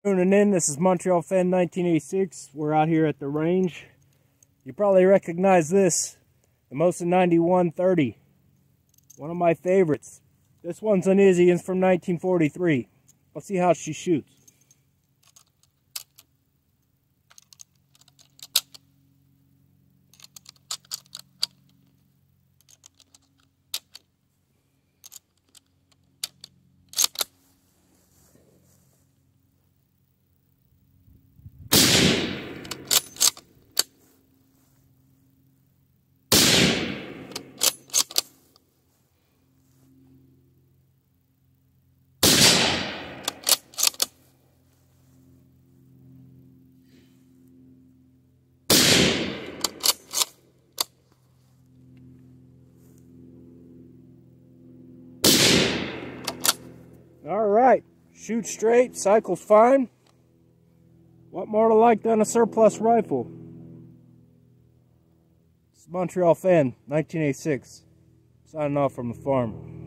Tuning in, this is Montreal Fan 1986. We're out here at the range. You probably recognize this, the Mosin 9130. One of my favorites. This one's an Izzy, it's from 1943. Let's see how she shoots. Alright, shoot straight, cycles fine. What more to like than a surplus rifle? This is Montreal Fan 1986, signing off from the farm.